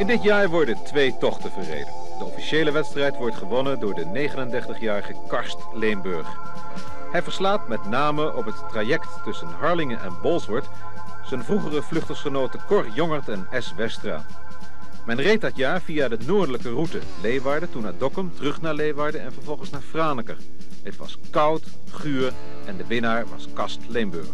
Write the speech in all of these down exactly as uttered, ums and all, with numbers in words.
In dit jaar worden twee tochten verreden. De officiële wedstrijd wordt gewonnen door de negenendertigjarige Karst Leenburg. Hij verslaat met name op het traject tussen Harlingen en Bolsward zijn vroegere vluchtersgenoten Cor Jongert en S. Westra. Men reed dat jaar via de noordelijke route, Leeuwarden, toen naar Dokkum, terug naar Leeuwarden en vervolgens naar Franeker. Het was koud, guur en de winnaar was Karst Leenburg.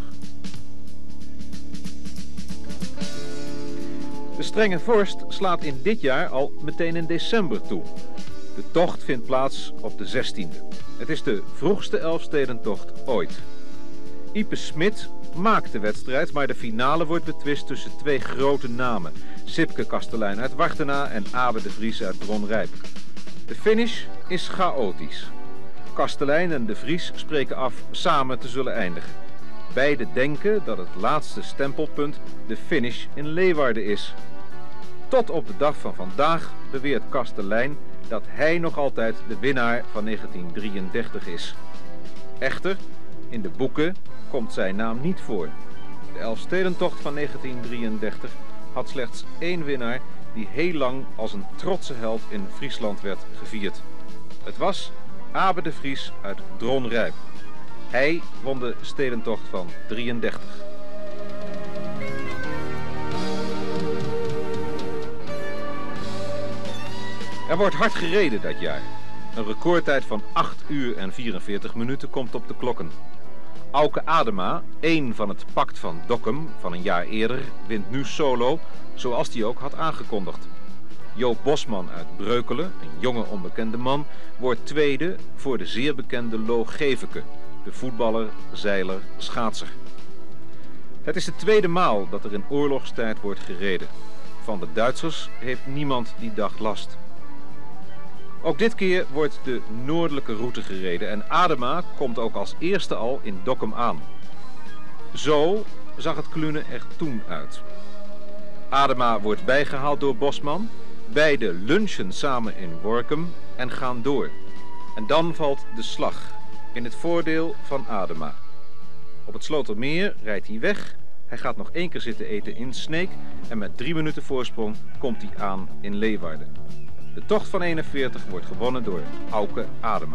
De strenge vorst slaat in dit jaar al meteen in december toe. De tocht vindt plaats op de zestiende. Het is de vroegste Elfstedentocht ooit. Ipe Smit maakt de wedstrijd, maar de finale wordt betwist tussen twee grote namen. Sipke Kastelein uit Wartena en Abe de Vries uit Dronrijp. De finish is chaotisch. Kastelein en de Vries spreken af samen te zullen eindigen. Beiden denken dat het laatste stempelpunt de finish in Leeuwarden is. Tot op de dag van vandaag beweert Kastelein dat hij nog altijd de winnaar van negentien drieëndertig is. Echter, in de boeken komt zijn naam niet voor. De Elfstedentocht van negentien drieëndertig had slechts één winnaar die heel lang als een trotse held in Friesland werd gevierd. Het was Abe de Vries uit Dronrijp. Hij won de stedentocht van drieëndertig. Er wordt hard gereden dat jaar. Een recordtijd van acht uur en vierenveertig minuten komt op de klokken. Auke Adema, één van het pact van Dokkum van een jaar eerder, wint nu solo, zoals hij ook had aangekondigd. Joop Bosman uit Breukelen, een jonge onbekende man, wordt tweede voor de zeer bekende Lo Geveke, de voetballer, zeiler, schaatser. Het is de tweede maal dat er in oorlogstijd wordt gereden. Van de Duitsers heeft niemand die dag last. Ook dit keer wordt de noordelijke route gereden en Adema komt ook als eerste al in Dokkum aan. Zo zag het klunen er toen uit. Adema wordt bijgehaald door Bosman, beiden lunchen samen in Workum en gaan door. En dan valt de slag in het voordeel van Adema. Op het Slotermeer rijdt hij weg, hij gaat nog één keer zitten eten in Sneek en met drie minuten voorsprong komt hij aan in Leeuwarden. De tocht van eenenveertig wordt gewonnen door Auke Adema.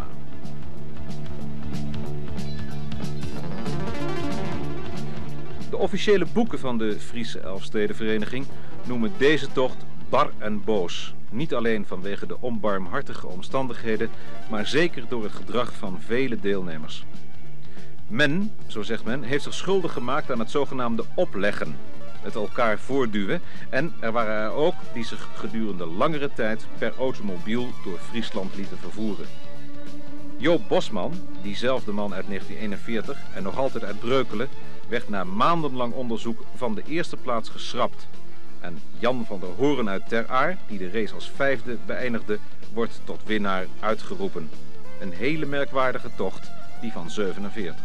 De officiële boeken van de Friese Elfstedenvereniging noemen deze tocht bar en boos. Niet alleen vanwege de onbarmhartige omstandigheden, maar zeker door het gedrag van vele deelnemers. Men, zo zegt men, heeft zich schuldig gemaakt aan het zogenaamde opleggen. Het elkaar voorduwen en er waren er ook die zich gedurende langere tijd per automobiel door Friesland lieten vervoeren. Joop Bosman, diezelfde man uit negentien eenenveertig en nog altijd uit Breukelen, werd na maandenlang onderzoek van de eerste plaats geschrapt. En Jan van der Hoorn uit Ter Aar, die de race als vijfde beëindigde, wordt tot winnaar uitgeroepen. Een hele merkwaardige tocht, die van zevenenveertig.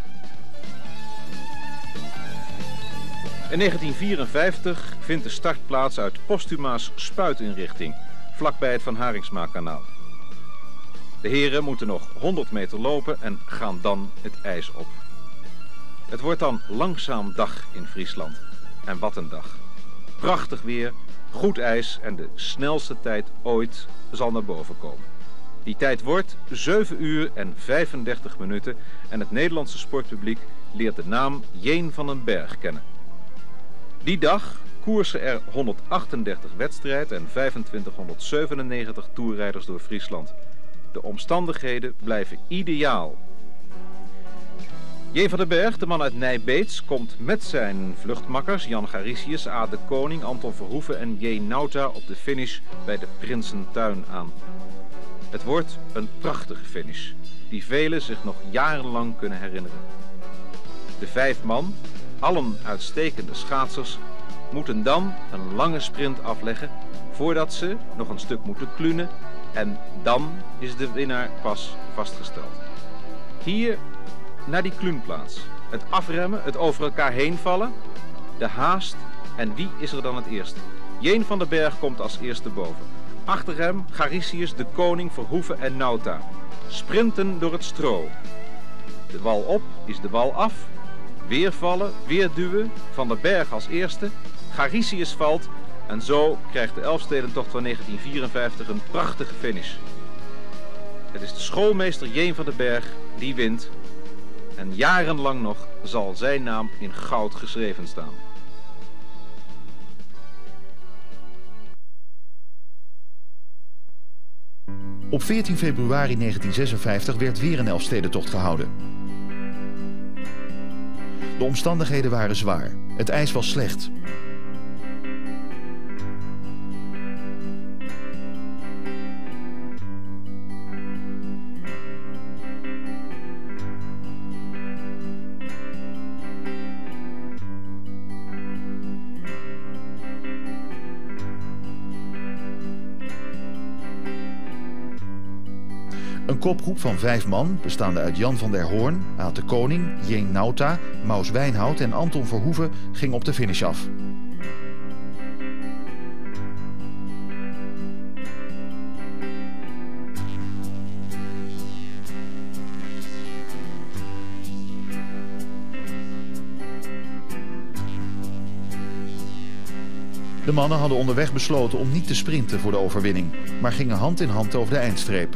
In negentien vierenvijftig vindt de start plaats uit Postuma's spuitinrichting, vlakbij het Van Haringsmakanaal. De heren moeten nog honderd meter lopen en gaan dan het ijs op. Het wordt dan langzaam dag in Friesland. En wat een dag. Prachtig weer, goed ijs en de snelste tijd ooit zal naar boven komen. Die tijd wordt zeven uur en vijfendertig minuten en het Nederlandse sportpubliek leert de naam Jeen van den Berg kennen. Die dag koersen er honderdachtendertig wedstrijd en vijfentwintighonderdzevenennegentig toerrijders door Friesland. De omstandigheden blijven ideaal. Jeen van den Berg, de man uit Nijbeets, komt met zijn vluchtmakkers Jan Garicius, A. de Koning, Anton Verhoeven en J. Nauta op de finish bij de Prinsentuin aan. Het wordt een prachtige finish, die velen zich nog jarenlang kunnen herinneren. De vijf man, allen uitstekende schaatsers, moeten dan een lange sprint afleggen voordat ze nog een stuk moeten klunen en dan is de winnaar pas vastgesteld. Hier naar die kluunplaats. Het afremmen, het over elkaar heen vallen, de haast en wie is er dan het eerste? Jeen van den Berg komt als eerste boven. Achter hem Garicius, de Koning, Verhoeven en Nauta. Sprinten door het stro. De wal op is de wal af. Weer vallen, weer duwen. Van den Berg als eerste. Garicius valt En zo krijgt de Elfstedentocht van negentien vierenvijftig een prachtige finish. Het is de schoolmeester Jeen van den Berg die wint. En jarenlang nog zal zijn naam in goud geschreven staan. Op veertien februari negentien zesenvijftig werd weer een Elfstedentocht gehouden. De omstandigheden waren zwaar. Het ijs was slecht. Een kopgroep van vijf man, bestaande uit Jan van der Hoorn, Aad de Koning, Jeen Nauta, Maus Wijnhout en Anton Verhoeven, ging op de finish af. De mannen hadden onderweg besloten om niet te sprinten voor de overwinning, maar gingen hand in hand over de eindstreep.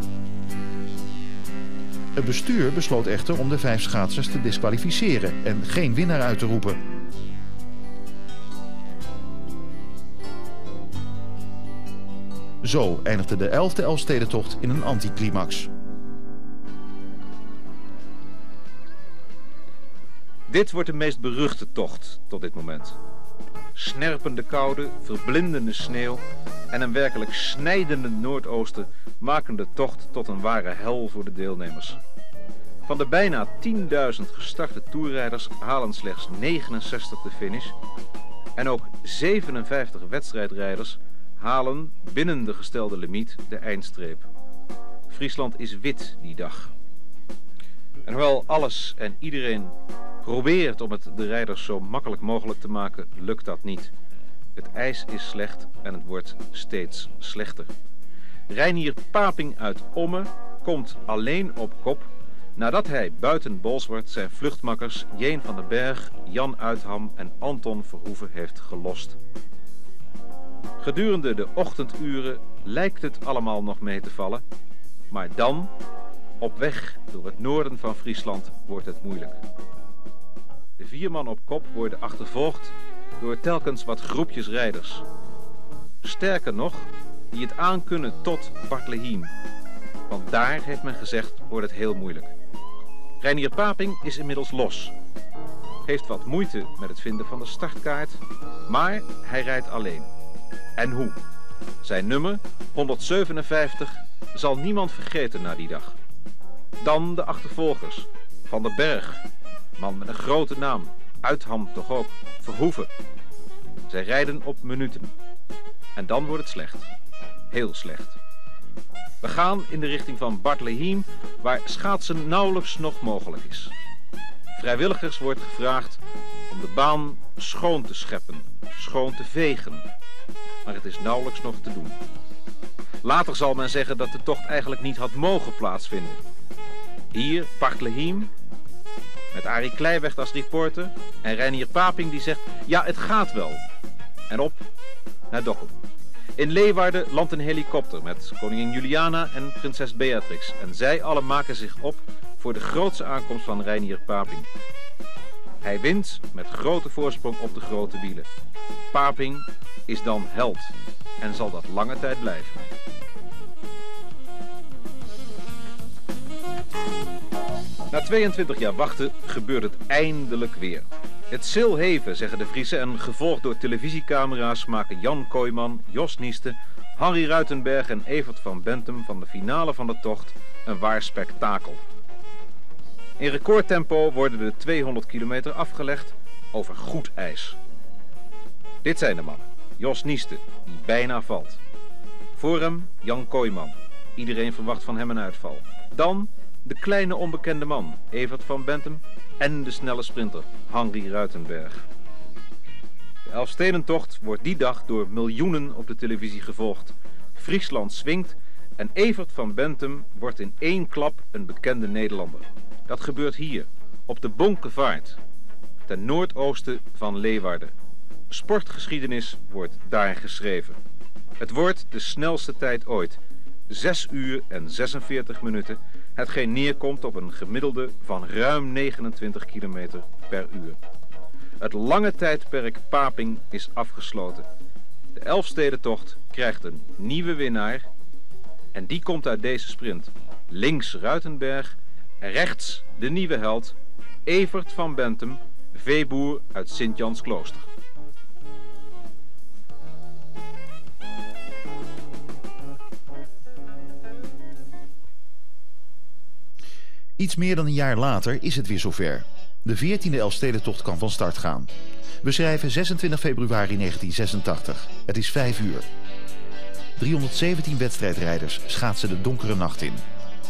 Het bestuur besloot echter om de vijf schaatsers te disqualificeren en geen winnaar uit te roepen. Zo eindigde de elfde Elfstedentocht in een anticlimax. Dit wordt de meest beruchte tocht tot dit moment. Snerpende koude, verblindende sneeuw en een werkelijk snijdende noordoosten maken de tocht tot een ware hel voor de deelnemers. Van de bijna tienduizend gestarte toerrijders halen slechts negenenzestig de finish en ook zevenenvijftig wedstrijdrijders halen binnen de gestelde limiet de eindstreep. Friesland is wit die dag. En hoewel alles en iedereen probeert om het de rijders zo makkelijk mogelijk te maken, lukt dat niet. Het ijs is slecht en het wordt steeds slechter. Reinier Paping uit Omme komt alleen op kop nadat hij buiten Bolsward zijn vluchtmakkers Jeen van den Berg, Jan Uitham en Anton Verhoeven heeft gelost. Gedurende de ochtenduren lijkt het allemaal nog mee te vallen, maar dan, op weg door het noorden van Friesland, wordt het moeilijk. De vier man op kop worden achtervolgd door telkens wat groepjes rijders. Sterker nog, die het aankunnen tot Bartlehiem. Want daar, heeft men gezegd, wordt het heel moeilijk. Reinier Paping is inmiddels los. Heeft wat moeite met het vinden van de startkaart, maar hij rijdt alleen. En hoe? Zijn nummer, honderdzevenenvijftig, zal niemand vergeten na die dag. Dan de achtervolgers. Van den Berg, man met een grote naam. Uitham toch ook. Verhoeven. Zij rijden op minuten. En dan wordt het slecht. Heel slecht. We gaan in de richting van Bartlehiem, waar schaatsen nauwelijks nog mogelijk is. Vrijwilligers wordt gevraagd om de baan schoon te scheppen, schoon te vegen. Maar het is nauwelijks nog te doen. Later zal men zeggen dat de tocht eigenlijk niet had mogen plaatsvinden. Hier, Bartlehiem, met Arie Kleiweg als reporter en Reinier Paping die zegt, ja, het gaat wel. En op naar Dokkum. In Leeuwarden landt een helikopter met koningin Juliana en prinses Beatrix. En zij allen maken zich op voor de grootste aankomst van Reinier Paping. Hij wint met grote voorsprong op de grote wielen. Paping is dan held en zal dat lange tijd blijven. Na tweeëntwintig jaar wachten gebeurt het eindelijk weer. Het Silheven, zeggen de Friesen, en gevolgd door televisiecamera's maken Jan Kooijman, Jos Nieste, Henri Ruitenberg en Evert van Bentum van de finale van de tocht een waar spektakel. In recordtempo worden de tweehonderd kilometer afgelegd over goed ijs. Dit zijn de mannen. Jos Nieste, die bijna valt. Voor hem Jan Kooijman. Iedereen verwacht van hem een uitval. Dan de kleine onbekende man, Evert van Bentum, en de snelle sprinter, Henri Ruitenberg. De Elfstedentocht wordt die dag door miljoenen op de televisie gevolgd. Friesland swingt en Evert van Bentum wordt in één klap een bekende Nederlander. Dat gebeurt hier, op de Bonkevaart, ten noordoosten van Leeuwarden. Sportgeschiedenis wordt daar geschreven. Het wordt de snelste tijd ooit. zes uur en zesenveertig minuten, hetgeen neerkomt op een gemiddelde van ruim negenentwintig kilometer per uur. Het lange tijdperk Paping is afgesloten. De Elfstedentocht krijgt een nieuwe winnaar en die komt uit deze sprint. Links Ruitenberg, rechts de nieuwe held, Evert van Bentum, veeboer uit Sint-Jans-Klooster. Iets meer dan een jaar later is het weer zover. De veertiende Elfstedentocht kan van start gaan. We schrijven zesentwintig februari negentien zesentachtig. Het is vijf uur. driehonderdzeventien wedstrijdrijders schaatsen de donkere nacht in.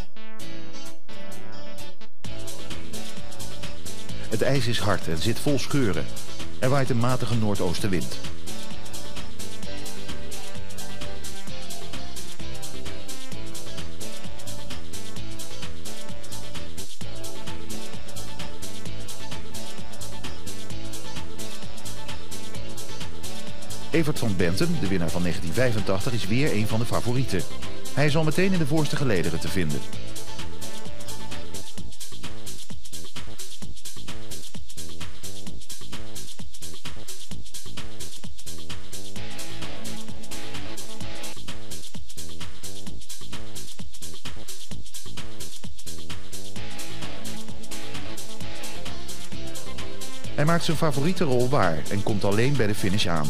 Het ijs is hard en zit vol scheuren. Er waait een matige noordoostenwind. Evert van Bentum, de winnaar van negentien vijfentachtig, is weer een van de favorieten. Hij is al meteen in de voorste gelederen te vinden. Hij maakt zijn favoriete rol waar en komt alleen bij de finish aan.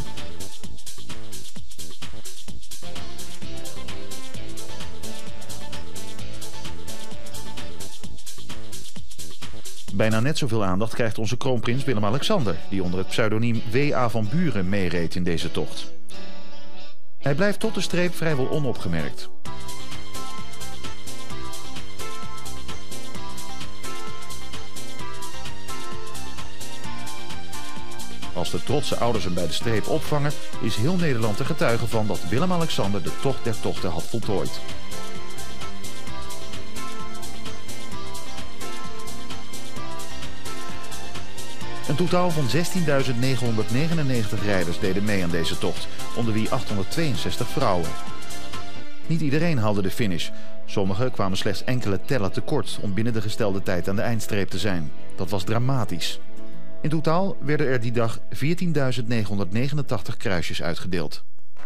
Bijna net zoveel aandacht krijgt onze kroonprins Willem-Alexander, die onder het pseudoniem W A van Buren meereed in deze tocht. Hij blijft tot de streep vrijwel onopgemerkt. Als de trotse ouders hem bij de streep opvangen, is heel Nederland er getuige van dat Willem-Alexander de tocht der tochten had voltooid. Een totaal van zestienduizend negenhonderdnegenennegentig rijders deden mee aan deze tocht, onder wie achthonderdtweeënzestig vrouwen. Niet iedereen haalde de finish. Sommigen kwamen slechts enkele tellen tekort om binnen de gestelde tijd aan de eindstreep te zijn. Dat was dramatisch. In totaal werden er die dag veertienduizend negenhonderdnegenentachtig kruisjes uitgedeeld.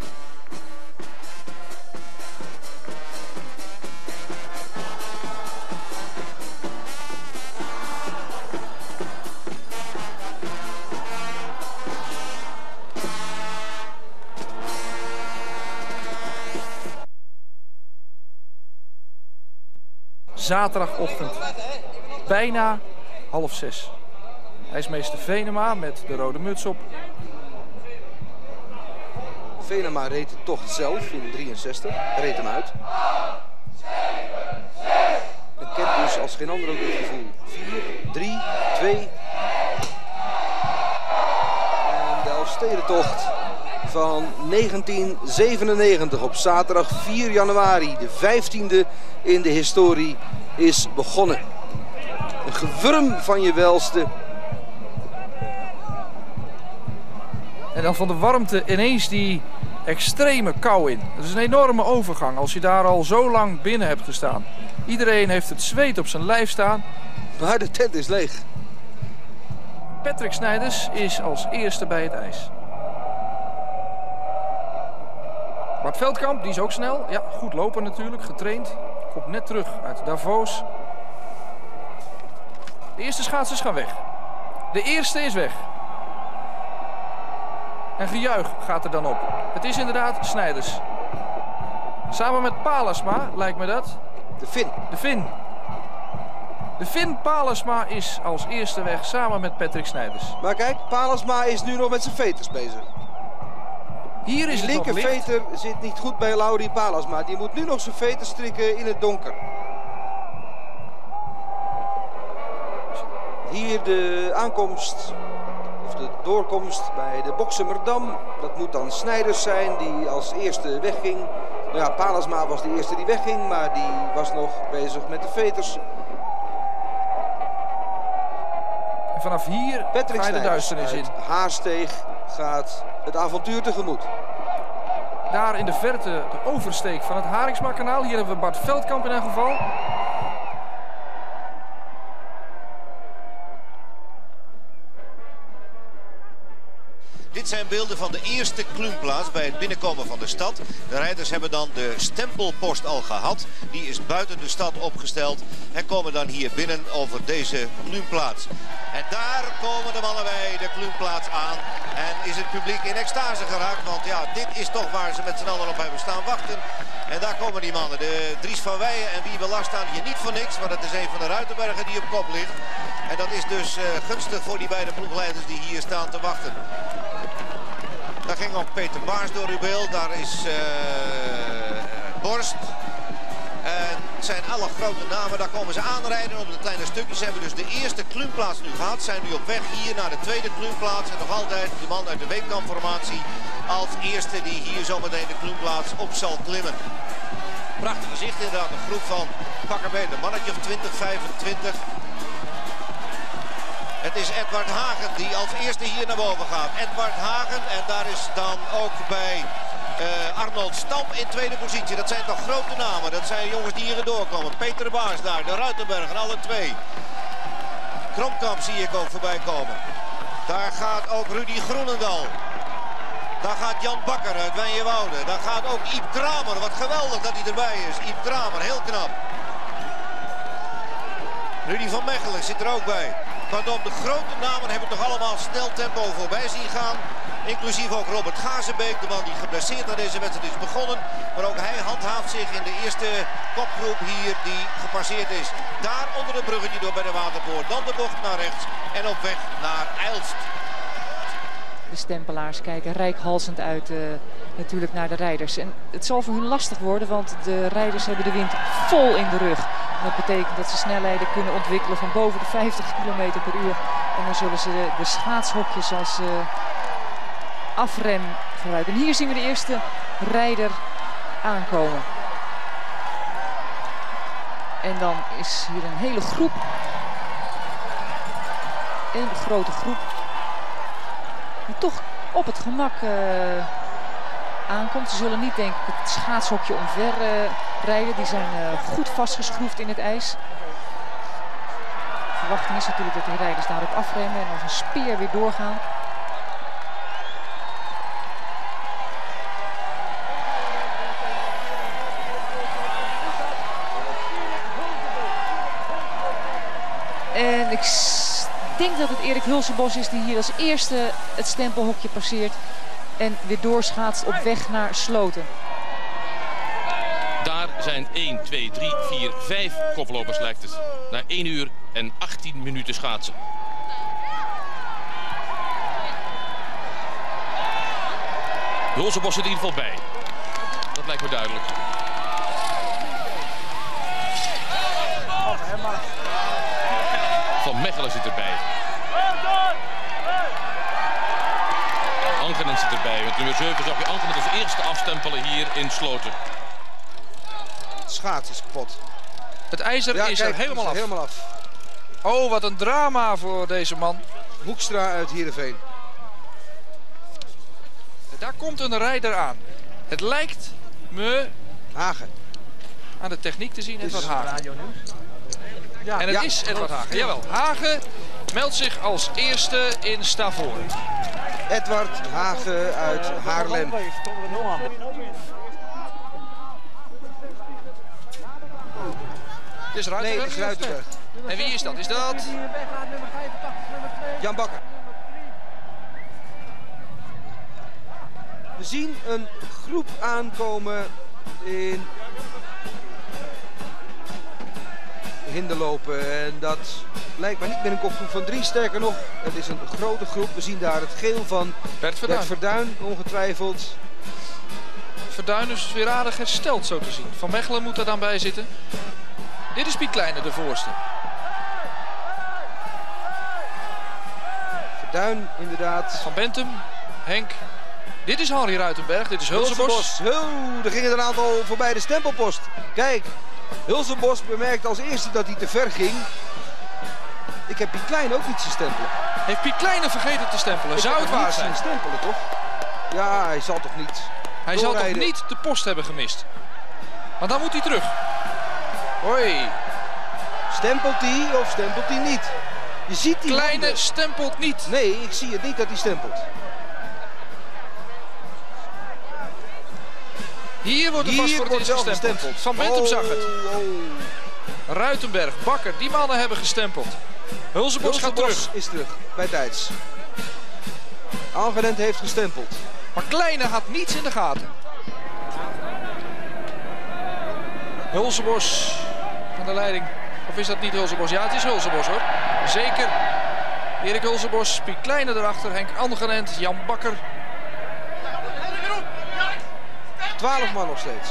Zaterdagochtend, bijna half zes. IJsmeester Venema met de rode muts op. Venema reed de tocht zelf in drieënzestig, reed hem uit. En kent dus als geen ander ook het gevoel. vier, drie, twee. En de Elfstedentocht van negentien zevenennegentig op zaterdag vier januari, de vijftiende in de historie, is begonnen. Een gewurm van je welste. En dan van de warmte ineens die extreme kou in. Dat is een enorme overgang als je daar al zo lang binnen hebt gestaan. Iedereen heeft het zweet op zijn lijf staan. Maar de tent is leeg. Patrick Snijders is als eerste bij het ijs. Bart Veldkamp, die is ook snel. Ja, goed lopen natuurlijk, getraind. Komt net terug uit Davos. De eerste schaatsers gaan weg. De eerste is weg. En gejuich gaat er dan op. Het is inderdaad Snijders. Samen met Palesma, lijkt me dat. De Fin. De Fin. De Fin Palesma is als eerste weg samen met Patrick Snijders. Maar kijk, Palesma is nu nog met zijn veters bezig. Hier is Die het nog licht. linkerveter zit niet goed bij Lauri Palesma. Die moet nu nog zijn veters strikken in het donker. Hier de aankomst, of de doorkomst bij de Boxemerdam. Dat moet dan Snijders zijn die als eerste wegging. Nou ja, Palesma was de eerste die wegging, maar die was nog bezig met de veters. En vanaf hier Patrick ga je de Snijders duisternis in. uit Haarsteeg. gaat het avontuur tegemoet. Daar in de verte de oversteek van het Haringsma-kanaal. Hier hebben we Bart Veldkamp in ieder geval. Dit zijn beelden van de eerste kluunplaats bij het binnenkomen van de stad. De rijders hebben dan de stempelpost al gehad. Die is buiten de stad opgesteld en komen dan hier binnen over deze kluunplaats. En daar komen de mannen bij de kluunplaats aan. En is het publiek in extase geraakt. Want ja, dit is toch waar ze met z'n allen op hebben staan wachten. En daar komen die mannen. De Dries van Weijen en Wiebe Lars staan hier niet voor niks. Maar dat is een van de Ruitenbergen die op kop ligt. En dat is dus uh, gunstig voor die beide ploegleiders die hier staan te wachten. Daar ging ook Peter Baars door uw beeld. Daar is uh, Borst. En het zijn alle grote namen. Daar komen ze aanrijden op de kleine stukjes. Ze hebben dus de eerste kluunplaats nu gehad. Zijn nu op weg hier naar de tweede kluunplaats. En nog altijd de man uit de Weekkamp-formatie als eerste die hier zometeen de kluunplaats op zal klimmen. Prachtig gezicht inderdaad. Een groep van pakken beter. Een mannetje of twintig, vijfentwintig. Het is Edward Hagen die als eerste hier naar boven gaat. Edward Hagen en daar is dan ook bij uh, Arnold Stam in tweede positie. Dat zijn toch grote namen. Dat zijn jongens die hier doorkomen. Peter Baars daar, de Ruitenbergen, alle twee. Kromkamp zie ik ook voorbij komen. Daar gaat ook Rudy Groenendal. Daar gaat Jan Bakker uit Wijnjewoude. Daar gaat ook Iep Kramer. Wat geweldig dat hij erbij is. Iep Kramer, heel knap. Rudy van Mechelen zit er ook bij. Kortom, de grote namen hebben toch allemaal snel tempo voorbij zien gaan. Inclusief ook Robert Gazenbeek, de man die geblesseerd naar deze wedstrijd is begonnen. Maar ook hij handhaaft zich in de eerste kopgroep hier die gepasseerd is. Daar onder het bruggetje door bij de Waterpoort. Dan de bocht naar rechts en op weg naar Eilst. De stempelaars kijken reikhalzend uit uh, natuurlijk naar de rijders. En het zal voor hun lastig worden, want de rijders hebben de wind vol in de rug. En dat betekent dat ze snelheden kunnen ontwikkelen van boven de vijftig kilometer per uur. En dan zullen ze de, de schaatshokjes als uh, afrem gebruiken. En hier zien we de eerste rijder aankomen. En dan is hier een hele groep. Een grote groep. Die toch op het gemak uh, aankomt. Ze zullen niet denk ik het schaatshokje omver uh, rijden. Die zijn uh, goed vastgeschroefd in het ijs. De verwachting is natuurlijk dat de rijders daarop afremmen en als een speer weer doorgaan. En ik denk dat het Erik Hulsenbos is die hier als eerste het stempelhokje passeert en weer doorschaatst op weg naar Sloten. Daar zijn één, twee, drie, vier, vijf koplopers lijkt het. Na één uur en achttien minuten schaatsen. Hulsenbos zit in ieder geval bij. Dat lijkt me duidelijk. Van Mechelen zit erbij. Ankenen zit erbij. Met nummer zeven zag je Ankenen als eerste afstempelen hier in Sloten. Het schaats is kapot. Het ijzer Ja, is kijk, er helemaal is er af. helemaal af. Oh, wat een drama voor deze man. Hoekstra uit Heerenveen. Daar komt een rijder aan. Het lijkt me Hagen. aan de techniek te zien, Edward Hagen. Ja. En het Ja. is Edward Hagen. Jawel, Hagen meldt zich als eerste in Stavoren. Edward Hagen uit Haarlem. Het is Nee, Ruitenberg. het is Ruitenberg. En wie is dat? Is dat? Jan Bakker. We zien een groep aankomen in hinderlopen. En dat lijkt maar niet meer een kopgroep van drie. Sterker nog, het is een grote groep. We zien daar het geel van Bert Verduin. Bert Verduin, ongetwijfeld. Verduin is weer aardig hersteld zo te zien. Van Mechelen moet er dan bij zitten. Dit is Piet Kleine, de voorste. Verduin inderdaad. Van Bentum, Henk. Dit is Henri Ruitenberg, dit is Hulsenbos. Hulsenbos. Oh, er gingen er een aantal voorbij de stempelpost. Kijk, Hulsenbos bemerkt als eerste dat hij te ver ging. Ik heb Piet Klein ook niet zien stempelen. Heeft Piet Kleine vergeten te stempelen? Ik Zou heb het hem waar niet zijn? zien stempelen, toch? Ja, hij zal toch niet Hij zal toch doorrijden? niet de post hebben gemist? Maar dan moet hij terug. Hoi. Stempelt hij of stempelt hij niet? Je ziet die Kleine handen. stempelt niet. Nee, ik zie het niet dat hij stempelt. Hier wordt er vast Hier voor het wordt eerst wel gestempeld. gestempeld. Van Bentum Oh, zag het. oh. Ruitenberg, Bakker, die mannen hebben gestempeld. Hulsebos gaat Hulsebos terug. is terug, bij tijds. Algenent heeft gestempeld. Maar Kleine had niets in de gaten. Hulsebos aan de leiding. Of is dat niet Hulsebos? Ja, het is Hulsebos hoor. Zeker. Erik Hulsebos, Piet Kleine erachter, Henk Algenent, Jan Bakker. twaalf man nog steeds.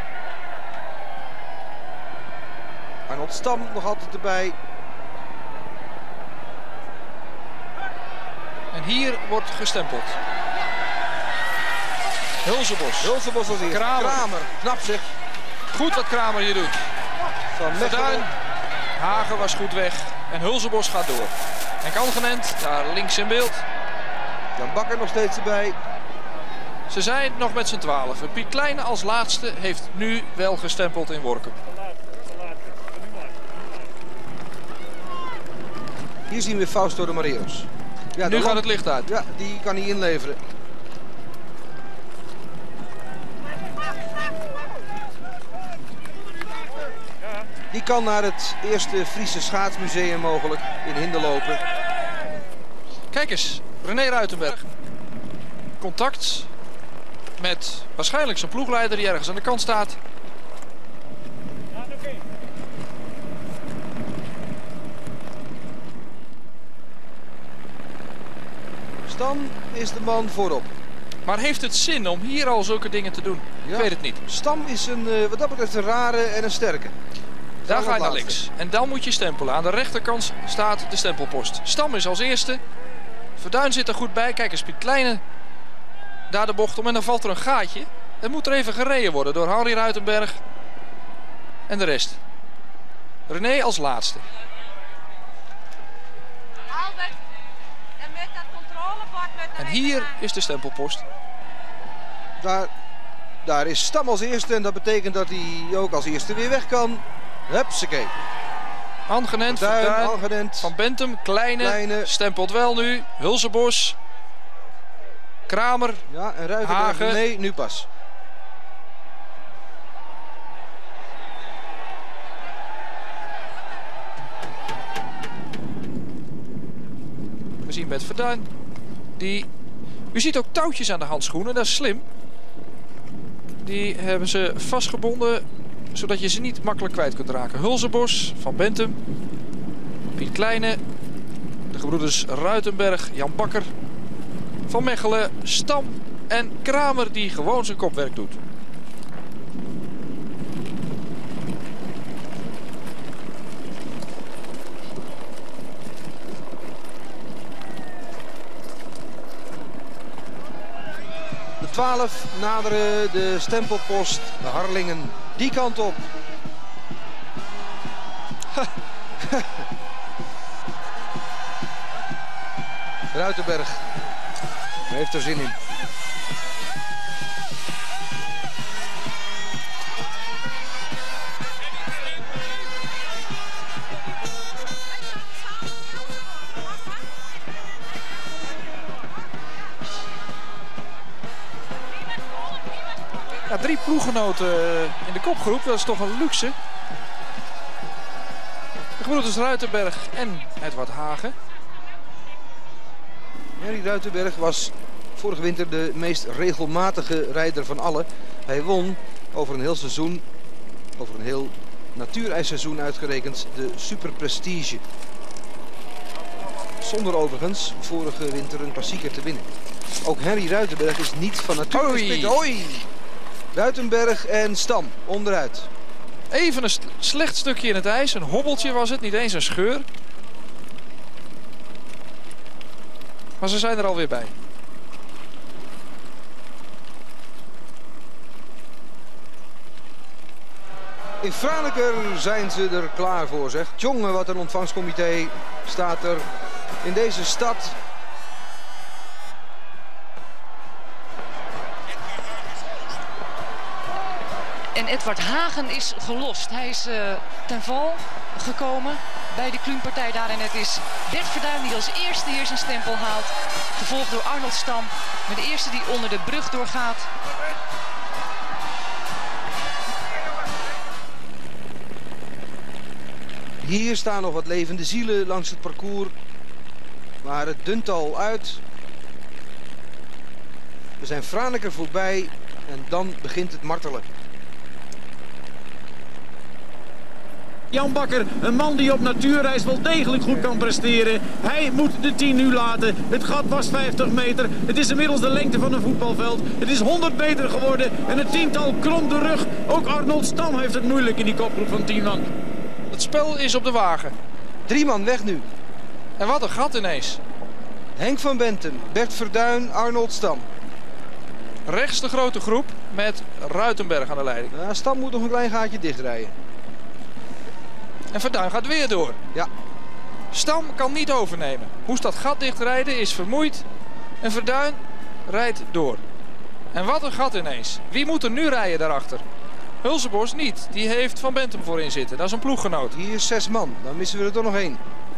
Arnold Stam nog altijd erbij. En hier wordt gestempeld. Hulsebos. Hulsebos als eerste. Kramer. Kramer. Knap zeg. Goed wat Kramer hier doet. Van Verduin. Mechelen. Hagen was goed weg. En Hulsebos gaat door. Henk Algenent, daar links in beeld. Jan Bakker nog steeds erbij. Ze zijn nog met z'n twaalf. Piet Kleine als laatste heeft nu wel gestempeld in Workum. Hier zien we Fausto de Mareros. Ja, Nu de gaat lamp- het licht uit. Ja, die kan hij inleveren. Die kan naar het eerste Friese schaatsmuseum mogelijk in Hinde lopen. Kijk eens, René Ruitenberg. Contact met waarschijnlijk zijn ploegleider die ergens aan de kant staat. Stam is de man voorop. Maar heeft het zin om hier al zulke dingen te doen? Ja. Ik weet het niet. Stam is een, eh, wat dat betreft een rare en een sterke. Daar Zal ga je naar het links. laatste. En dan moet je stempelen. Aan de rechterkant staat de stempelpost. Stam is als eerste. Verduin zit er goed bij. Kijk eens, Piet Kleine daar de bocht om. En dan valt er een gaatje. Het moet er even gereden worden door Henry Ruitenberg. En de rest. René als laatste. Albert, en met dat controlebord met de En hier rekenaar. is de stempelpost. Daar, daar is Stam als eerste en dat betekent dat hij ook als eerste weer weg kan. Hupsakee. Angenent, Verduin, Verduin, Algenent. Van Bentum, Kleine, Kleine. stempelt wel nu. Hulsebos, Kramer, Ja, en Ruitenberg, Hagen. nee, nu pas. we zien Bert Verduin. Die, u ziet ook touwtjes aan de handschoenen, dat is slim. Die hebben ze vastgebonden, zodat je ze niet makkelijk kwijt kunt raken. Hulsebos, Van Bentum, Piet Kleine, de gebroeders Ruitenberg, Jan Bakker, Van Mechelen, Stam en Kramer die gewoon zijn kopwerk doet. De twaalf naderen de stempelpost, de Harlingen, die kant op. Ruitenberg heeft er zin in. Ja, drie ploeggenoten in de kopgroep, dat is toch een luxe. De gebroeders Ruitenberg en Edward Hagen. Henry Ruitenberg was vorige winter de meest regelmatige rijder van allen. Hij won over een heel seizoen, over een heel natuurijsseizoen uitgerekend, de Super Prestige. Zonder overigens vorige winter een klassieker te winnen. Ook Henry Ruitenberg is niet van nature Oei. gespit. Oei! Ruitenberg en Stam onderuit. Even een st- slecht stukje in het ijs, een hobbeltje was het, niet eens een scheur. Maar ze zijn er alweer bij. In Franeker zijn ze er klaar voor, zeg. Tjonge, wat een ontvangstcomité staat er in deze stad. En Edward Hagen is gelost. Hij is uh, ten val gekomen bij de kluunpartij daar. En het is Bert Verduin die als eerste hier zijn stempel haalt. Gevolgd door Arnold Stam. Met de eerste die onder de brug doorgaat. Hier staan nog wat levende zielen langs het parcours. Maar het dunt al uit. We zijn Franeker voorbij en dan begint het martelen. Jan Bakker, een man die op natuurreis wel degelijk goed kan presteren. Hij moet de tien nu laten. Het gat was vijftig meter. Het is inmiddels de lengte van een voetbalveld. Het is honderd meter geworden en het tiental kromt de rug. Ook Arnold Stam heeft het moeilijk in die kopgroep van tien man. Het spel is op de wagen. Drie man weg nu. En wat een gat ineens. Henk van Bentum, Bert Verduin, Arnold Stam. Rechts de grote groep met Ruitenberg aan de leiding. Ja, Stam moet nog een klein gaatje dichtrijden. En Verduin gaat weer door. Ja. Stam kan niet overnemen. Moest dat gat dichtrijden, is vermoeid. En Verduin rijdt door. En wat een gat ineens. Wie moet er nu rijden daarachter? Hulsebos niet. Die heeft Van Bentum voorin zitten. Dat is een ploeggenoot. Hier is zes man. Dan missen we er toch nog één.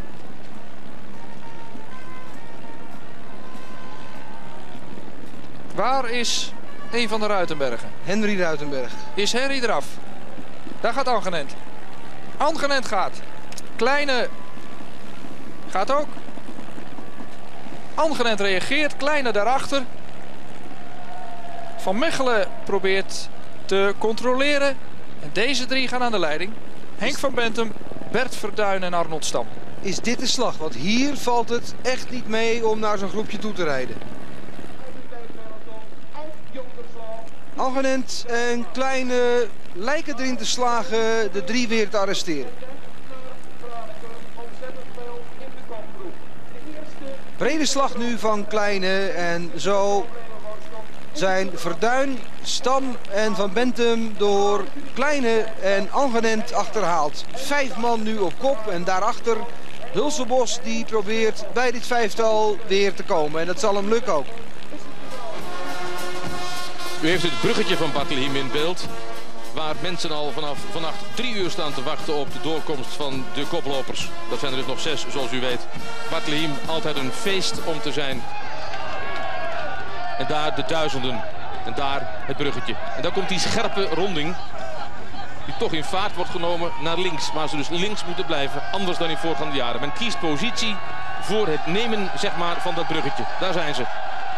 Waar is een van de Ruitenbergen? Henry Ruitenberg. Is Henry eraf? Daar gaat Angenent. Angenent gaat. Kleine gaat ook. Angenent reageert. Kleine daarachter. Van Mechelen probeert te controleren. En deze drie gaan aan de leiding. Henk van Bentum, Bert Verduin en Arnold Stam. Is dit de slag? Want hier valt het echt niet mee om naar zo'n groepje toe te rijden. Angenent en Kleine lijken erin te slagen de drie weer te arresteren. Brede slag nu van Kleine en zo zijn Verduin, Stam en Van Bentum door Kleine en Angenent achterhaald. Vijf man nu op kop en daarachter Hulsebos die probeert bij dit vijftal weer te komen. En dat zal hem lukken ook. U heeft het bruggetje van Bartheliem in beeld. Waar mensen al vanaf vannacht drie uur staan te wachten op de doorkomst van de koplopers. Dat zijn er dus nog zes, zoals u weet. Bartheliem, altijd een feest om te zijn. En daar de duizenden. En daar het bruggetje. En dan komt die scherpe ronding. Die toch in vaart wordt genomen naar links. Maar ze dus links moeten blijven. Anders dan in voorgaande jaren. Men kiest positie voor het nemen, zeg maar, van dat bruggetje. Daar zijn ze.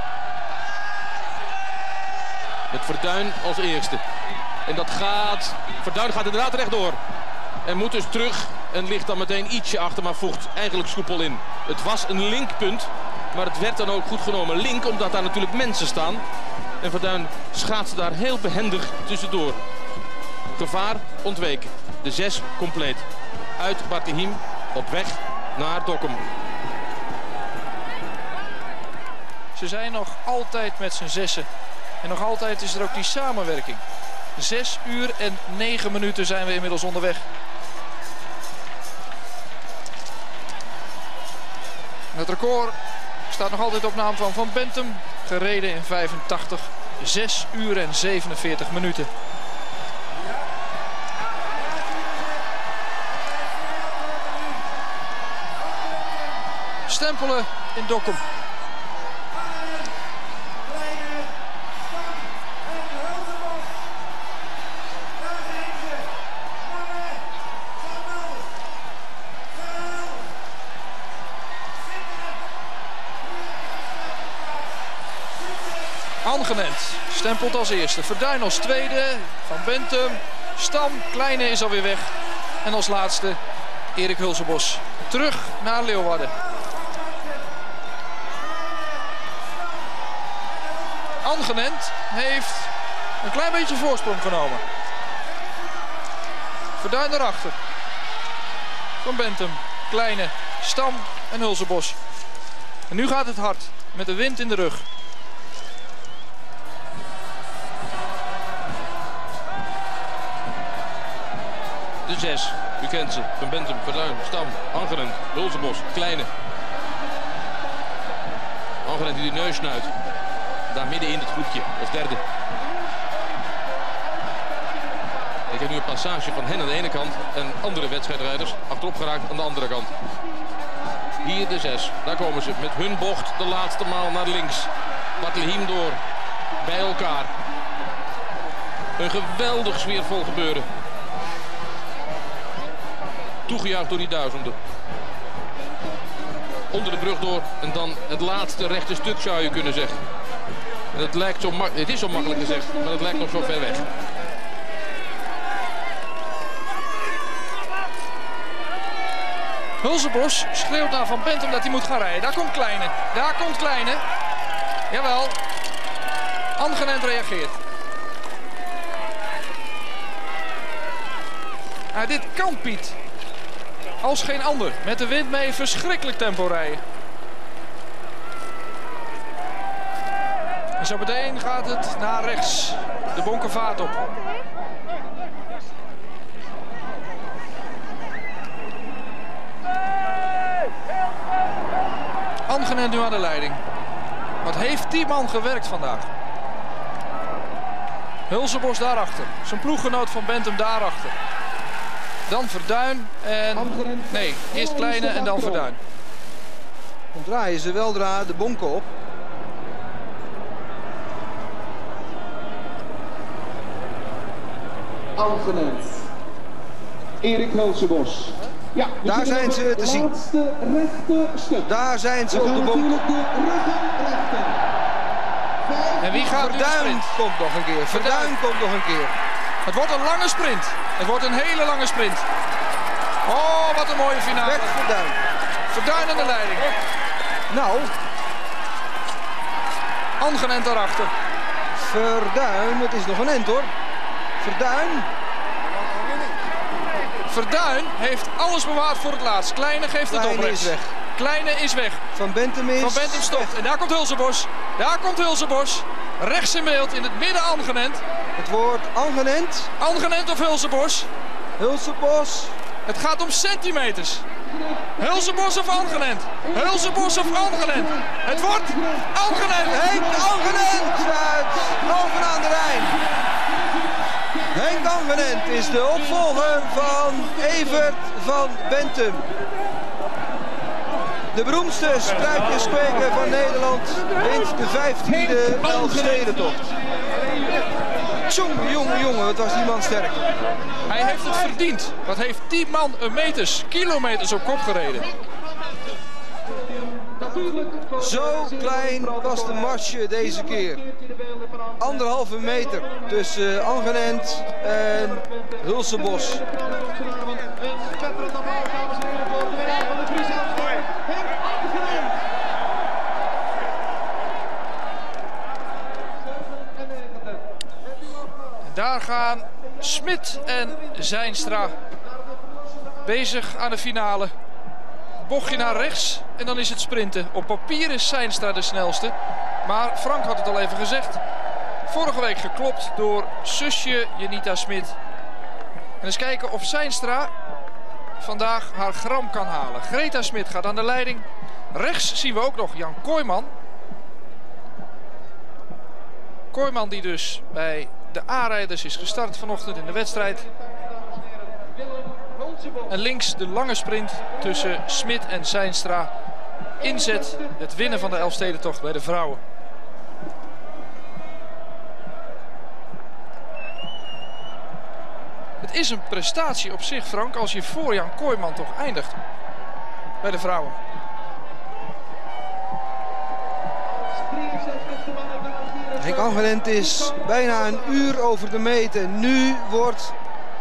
Met Verduin als eerste. En dat gaat... Verduin gaat inderdaad rechtdoor. En moet dus terug. En ligt dan meteen ietsje achter, maar voegt eigenlijk soepel in. Het was een linkpunt. Maar het werd dan ook goed genomen link, omdat daar natuurlijk mensen staan. En Verduin schaatst daar heel behendig tussendoor. Gevaar ontweken. De zes compleet. Uit Bartheliem op weg naar Dokkum. Ze zijn nog altijd met z'n zessen. En nog altijd is er ook die samenwerking. Zes uur en negen minuten zijn we inmiddels onderweg. Het record staat nog altijd op naam van Van Bentum. Gereden in vijfentachtig. zes uur en zevenenveertig minuten. Stempelen in Dokkum. Angenent stempelt als eerste. Verduin als tweede. Van Bentum. Stam. Kleine is alweer weg. En als laatste Erik Hulsebos. Terug naar Leeuwarden. Angenent heeft een klein beetje voorsprong genomen. Verduin erachter. Van Bentum. Kleine. Stam en Hulsebos. En nu gaat het hard. Met de wind in de rug. zes. U kent ze. Van Bentum, Verduin, Stam, Angeren, Hulsebos, Kleine. Angeren die de neus snuit. Daar midden in het groepje als derde. Ik heb nu een passage van hen aan de ene kant en andere wedstrijdrijders achterop geraakt aan de andere kant. Hier de zes. Daar komen ze met hun bocht de laatste maal naar links. Bartheliem door. Bij elkaar. Een geweldig sfeervol gebeuren. Toegejuicht door die duizenden. Onder de brug door en dan het laatste rechte stuk zou je kunnen zeggen. En het lijkt zo makkelijk, het is zo makkelijk gezegd, maar het lijkt nog zo ver weg. Hulsebos schreeuwt naar Van Bentum dat hij moet gaan rijden. Daar komt Kleine. Daar komt Kleine. Jawel. Angenent reageert. Ah, dit kan Piet. Als geen ander. Met de wind mee verschrikkelijk tempo rijden. En zo meteen gaat het naar rechts. De Bonkenvaart op. Angenent nu aan de leiding. Wat heeft die man gewerkt vandaag? Hulsebos daarachter. Zijn ploeggenoot Van Bentum daarachter. Dan Verduin en... Nee, eerst Kleine en dan Verduin. Dan draaien ze weldra de bonken op. Angenent. Erik Hulsebos. Ja, daar zijn ze te zien. Daar zijn ze op de bonk. En wie gaat Verduin komt nog een keer. Verduin komt nog een keer. Het wordt een lange sprint. Het wordt een hele lange sprint. Oh, wat een mooie finale. Bert Verduin. Verduin aan de leiding. Nou. Angenent daarachter. Verduin, het is nog een end hoor. Verduin. Verduin heeft alles bewaard voor het laatst. Kleine geeft het op Kleine rechts. is weg. Kleine is weg. Van Bentum is Van Bentum stopt. En daar komt Hulsebos. Daar komt Hulsebos. Rechts in beeld. In het midden Angenent. Het wordt Angenent. Angenent of Hulsebos. Hulsebos. Het gaat om centimeters. Hulsebos of Angenent. Hulsebos of Angenent. Het wordt Angenent. Henk Angenent uit Alphen aan de Rijn. Henk Angenent is de opvolger van Evert van Bentum. De beroemdste spruitjeskweker van Nederland wint de vijftiende Elfstedentocht. Jongen, jongen, jongen, wat was die man sterk. Hij heeft het verdiend. Wat heeft die man een meters, kilometers op kop gereden. Zo klein was de marge deze keer. Anderhalve meter tussen Angenent en Hulsebos. Daar gaan Smit en Zijnstra bezig aan de finale. Bochtje naar rechts en dan is het sprinten. Op papier is Zijnstra de snelste. Maar Frank had het al even gezegd. Vorige week geklopt door zusje Jenita Smit. En eens kijken of Zijnstra vandaag haar gram kan halen. Greta Smit gaat aan de leiding. Rechts zien we ook nog Jan Kooijman. Kooijman die dus bij de A-rijders is gestart vanochtend in de wedstrijd. En links de lange sprint tussen Smit en Zijnstra. Inzet het winnen van de Elfstedentocht bij de vrouwen. Het is een prestatie op zich, Frank, als je voor Jan Kooijman toch eindigt bij de vrouwen. Henk Angenent is bijna een uur over de meet en nu wordt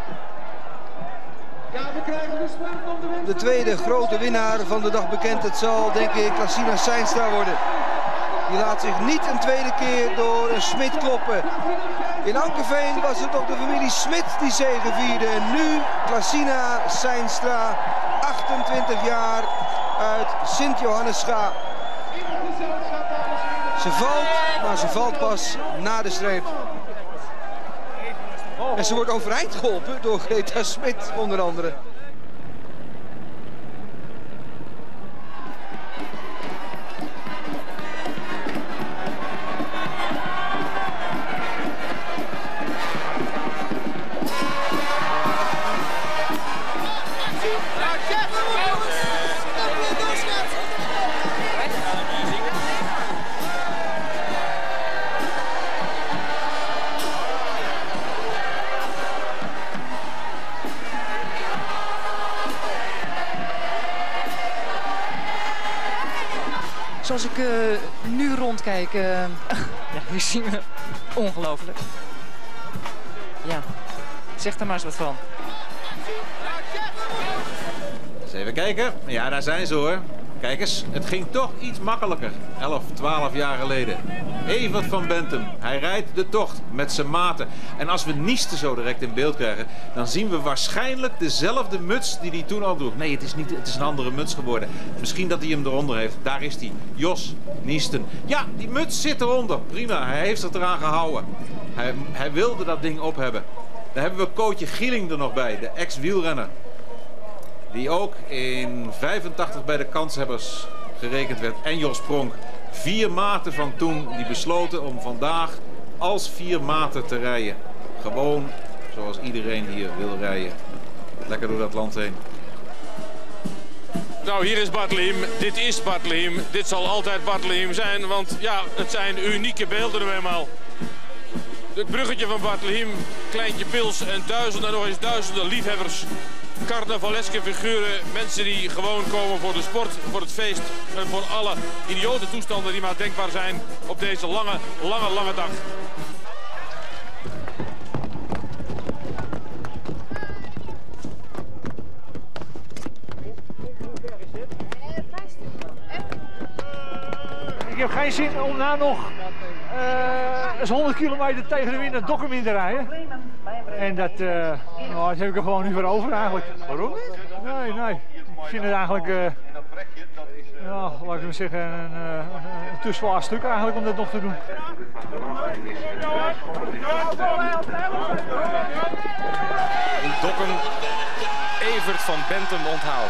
de tweede grote winnaar van de dag bekend. Het zal denk ik Lassina Zijnstra worden. Die laat zich niet een tweede keer door een Smit kloppen. In Ankerveen was het op de familie Smit die zegevierde. En nu Lassina Zijnstra, achtentwintig jaar, uit Sint-Johannescha. Ze valt, maar ze valt pas na de streep. En ze wordt overeind geholpen door Greta Smit onder andere. Zoals ik uh, nu rondkijk, uh, ja, hier zien we ongelooflijk. Ja, zeg er maar eens wat van. Eens even kijken. Ja, daar zijn ze hoor. Kijk eens, het ging toch iets makkelijker. elf, twaalf jaar geleden. Evert van Bentum. Hij rijdt de tocht met zijn maten. En als we Nieste zo direct in beeld krijgen, dan zien we waarschijnlijk dezelfde muts die hij toen al droeg. Nee, het is, niet, het is een andere muts geworden. Misschien dat hij hem eronder heeft. Daar is hij. Jos Niesten. Ja, die muts zit eronder. Prima, hij heeft het eraan gehouden. Hij, hij wilde dat ding op hebben. Dan hebben we Kootje Gieling er nog bij, de ex-wielrenner. Die ook in vijfentachtig bij de kanshebbers gerekend werd. En Jos Pronk. Vier maten van toen die besloten om vandaag als vier maten te rijden. Gewoon zoals iedereen hier wil rijden. Lekker door dat land heen. Nou, hier is Bartheliem. Dit is Bartheliem. Dit zal altijd Bartheliem zijn, want ja, het zijn unieke beelden nu eenmaal. Het bruggetje van Bartheliem, Kleintje Pils en duizenden en nog eens duizenden liefhebbers. Carnavaleske figuren, mensen die gewoon komen voor de sport, voor het feest en voor alle idiote toestanden die maar denkbaar zijn op deze lange, lange, lange dag. Ik heb geen zin om nou nog uh, eens honderd kilometer tegen de wind naar Dokkum in te rijden. En dat, uh, nou, dat heb ik er gewoon niet voor over eigenlijk. Waarom niet? Nee, nee. Ik vind het eigenlijk, uh, ja, laat ik maar zeggen, een, uh, een te zwaar stuk eigenlijk om dat nog te doen. Dokkum Evert van Bentum onthaalt.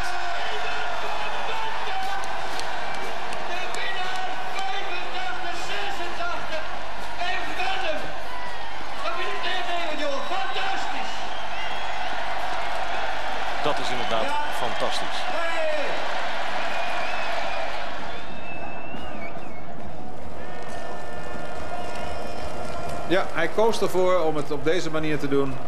Dat is inderdaad fantastisch. Ja, hij koos ervoor om het op deze manier te doen.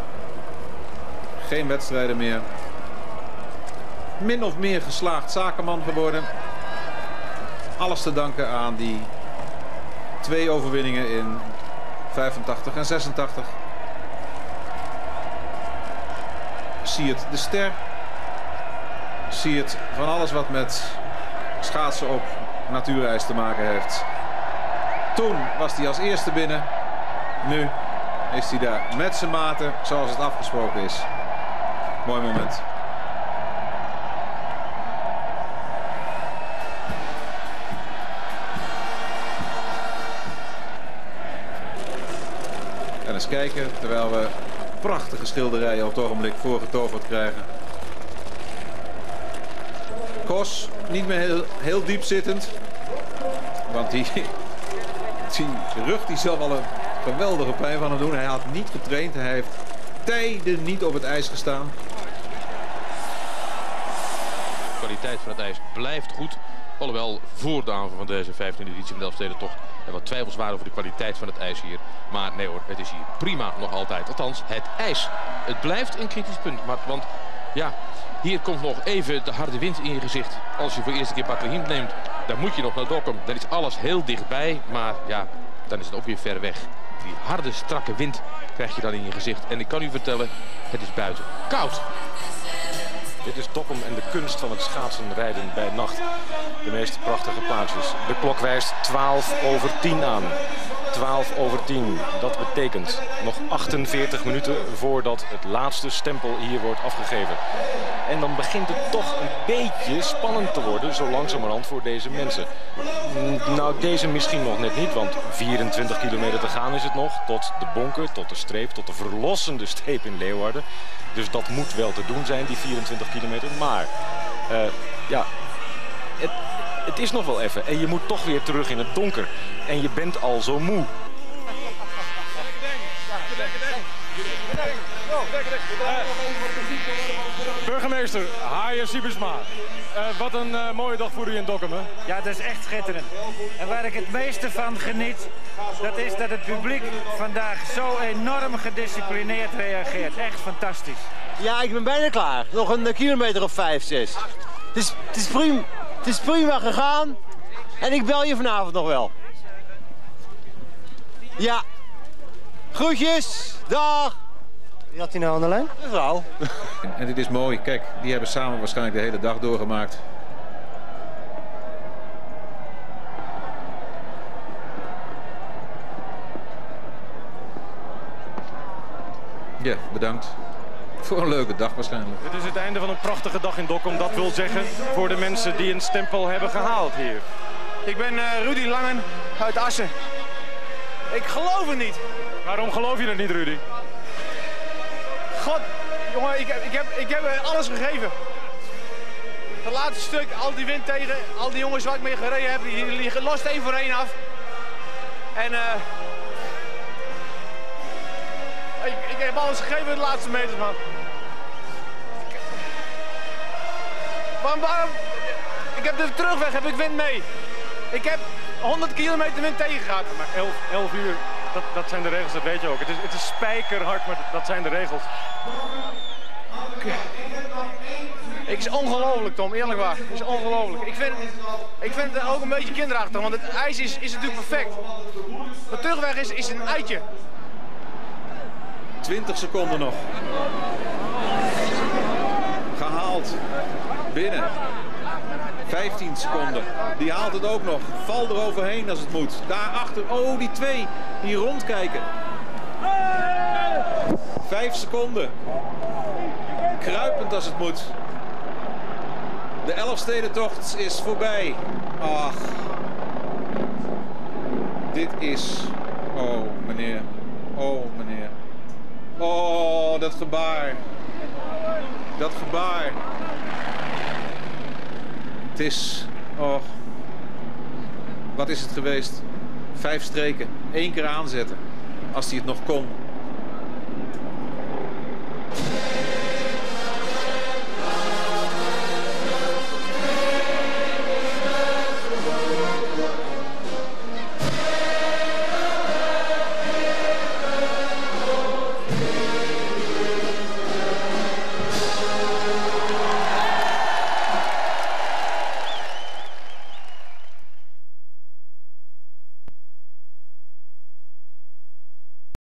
Geen wedstrijden meer. Min of meer geslaagd zakenman geworden. Alles te danken aan die twee overwinningen in vijfentachtig en zesentachtig. Siert de Ster. Siert van alles wat met schaatsen op natuurijs te maken heeft. Toen was hij als eerste binnen. Nu is hij daar met zijn maten zoals het afgesproken is. Mooi moment. En eens kijken terwijl we prachtige schilderijen op het ogenblik voorgetoverd krijgen. Kos niet meer heel, heel diep zittend. Want die, die rug die zal wel een geweldige pijn van hem doen. Hij had niet getraind. Hij heeft tijden niet op het ijs gestaan. De kwaliteit van het ijs blijft goed. Alhoewel voor de aanvang van deze vijftiende editie van de Elfstedentocht er wat twijfels waren over de kwaliteit van het ijs hier. Maar nee hoor, het is hier prima nog altijd. Althans, het ijs. Het blijft een kritisch punt. Maar, want ja, hier komt nog even de harde wind in je gezicht. Als je voor de eerste keer Bartheliem neemt, dan moet je nog naar Dokkum. Dan is alles heel dichtbij, maar ja, dan is het ook weer ver weg. Die harde, strakke wind krijg je dan in je gezicht. En ik kan u vertellen, het is buiten koud. Dit is Dokkum en de kunst van het schaatsenrijden bij nacht. De meest prachtige plaatsjes. De klok wijst twaalf over tien aan. twaalf over tien. Dat betekent nog achtenveertig minuten voordat het laatste stempel hier wordt afgegeven. En dan begint het toch een beetje spannend te worden, zo langzamerhand voor deze mensen. Nou, deze misschien nog net niet, want vierentwintig kilometer te gaan is het nog. Tot de bonken, tot de streep, tot de verlossende streep in Leeuwarden. Dus dat moet wel te doen zijn, die vierentwintig kilometer. Maar, uh, ja, het, het is nog wel even. En je moet toch weer terug in het donker. En je bent al zo moe. Burgemeester Haaien Siebesma, uh, wat een uh, mooie dag voor u in Dokkum, hè? Ja, dat is echt schitterend. En waar ik het meeste van geniet, dat is dat het publiek vandaag zo enorm gedisciplineerd reageert. Echt fantastisch. Ja, ik ben bijna klaar. Nog een kilometer of vijf, zes. Het is, het is prima, het is prima gegaan. En ik bel je vanavond nog wel. Ja. Groetjes. Dag. Wie had hij nou aan de lijn? Een vrouw. En dit is mooi. Kijk, die hebben samen waarschijnlijk de hele dag doorgemaakt. Ja, bedankt. Voor een leuke dag waarschijnlijk. Dit is het einde van een prachtige dag in Dokkum. Dat wil zeggen voor de mensen die een stempel hebben gehaald hier. Ik ben uh, Rudy Langen uit Assen. Ik geloof het niet. Waarom geloof je het niet, Rudy? God, jongen, ik heb, ik, heb, ik heb alles gegeven. Het laatste stuk, al die wind tegen, al die jongens waar ik mee gereden heb, die liggen los één voor één af. En uh, ik, ik heb alles gegeven in de laatste meters, man. Waarom, waarom? Ik heb de terugweg, heb ik wind mee. Ik heb honderd kilometer wind tegen gehad. Maar elf uur, dat, dat zijn de regels, dat weet je ook. Het is, het is spijkerhard, maar dat zijn de regels. Het is ongelooflijk, Tom, eerlijk waar. Het is ongelooflijk. Ik vind, ik vind het ook een beetje kinderachtig, want het ijs is, is natuurlijk perfect. De terugweg is, is een eitje. twintig seconden nog. Gehaald. Binnen. vijftien seconden. Die haalt het ook nog. Val er overheen als het moet. Daarachter. Oh, die twee. Die rondkijken. Vijf seconden. Kruipend als het moet. De Elfstedentocht is voorbij. Ach. Dit is... Oh, meneer. Oh, meneer. Oh, dat gebaar. Dat gebaar. Het is... Oh. Wat is het geweest? Vijf streken. Eén keer aanzetten. Als hij het nog kon.